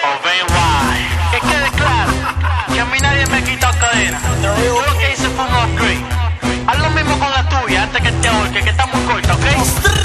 Que quede claro que a mí nadie me quita cadena. Yo lo que hice fue un upgrade. Haz lo mismo con la tuya antes que te ahorque, que está muy corta, ¿ok?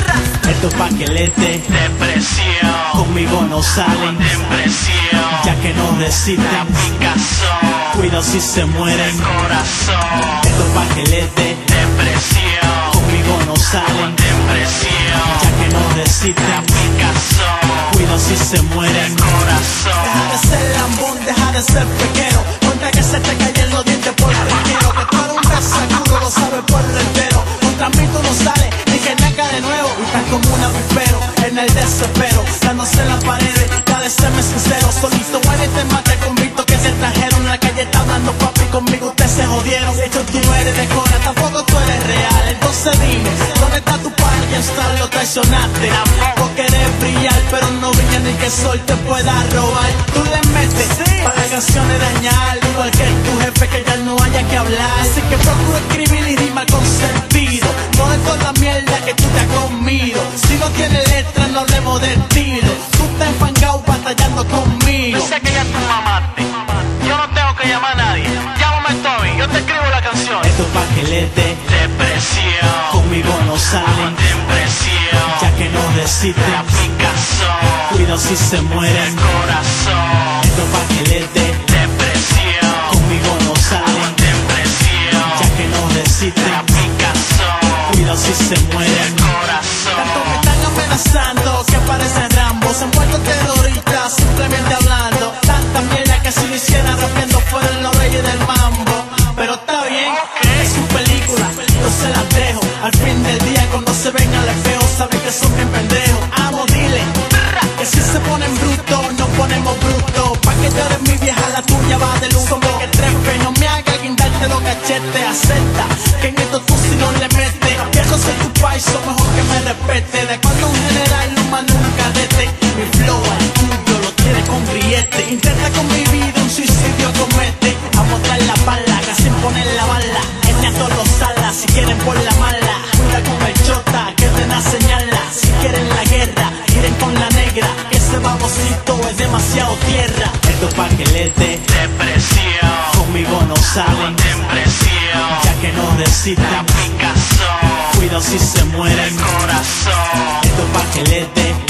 Esto pa' que le dé Depresión, conmigo no salen, depresión, ya que no la resisten. picazón, Cuidado si se mueren. corazón, Esto pa' que le dé depresión, conmigo no salen, depresión, ya que no la resisten. picazón, Cuidado si se mueren. corazón. Deja de ser lambón, deja de ser pequeño. Contra que se te cayen los dientes por tranquilo. Que tú eres un besacudo, lo sabes por entero. Contra mí tú no sales, ni que naca de nuevo. Y estás como un avispero, en el desespero, dándose en las paredes, ya de serme sincero. Solito en este mate convicto que se trajeron. En la calle está hablando papi, conmigo ustedes se jodieron. De hecho tú no eres de cora, tampoco tú eres real. Entonces dime, ¿dónde está tu party? Star lo traicionaste. Porque eres brillar, pero no brilla ni que el sol te pueda robar. Tú le metes para canciones dañar, igual que tu jefe que ya no haya que hablar. Así que procuro escribir y rimar con sentido, no de toda la mierda que tú te has comido. Si no tienes letra no hablemos de estilo. Tú estás enfangado batallando conmigo. Yo sé que ya tú mamaste. Yo no tengo que llamar a nadie. Llámame tú a mí, yo te escribo la canción. Esto pa' que le dé Depresión, conmigo no salen, depresión, ya que no resisten. la picazón, Cuidado si se mueren. corazón, Esto pa' que le dé depresión, conmigo no salen, depresión, ya que no resisten. la picazón, Cuidado si se mueren. Tanto me corazón. están amenazando que parecen Rambo, se han vuelto terroristas simplemente hablando. Tanta mierda que si lo hicieran rapeando fueran los reyes del mambo. Pero está bien, es su película, yo se las dejo. Al fin del día cuando se ven al espejo saben que son bien pendejos. Amo, dile que si se ponen brutos nos ponemos brutos. Pa' que llores mi vieja, la tuya va de lujo. Que trepe, no me haga guindarte los cachetes. Acepta que en esto tú si no le metes. Que no soy tu paiso, mejor que me respete. De cuando un general no manda un cadete. Mi flow al tuyo lo tiene con billete. Intenta con mi vida un suicidio comete. A mostrar la bala, sin poner la bala. En esto los salas, si quieren por la mala. Cuida con el chota, que te da señala. Si quieren la guerra, miren con la negra. Que ese babocito es demasiado tierra. Esto pa' que le dé Depresión, conmigo no salen, depresión, ya que no la resisten. picazón, Cuidado si se mueren. corazón, Esto pa' que le dé